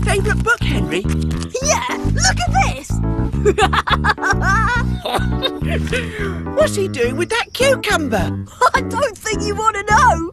favourite book, Henry? Yeah, look at this! What's he doing with that cucumber? I don't think you want to know.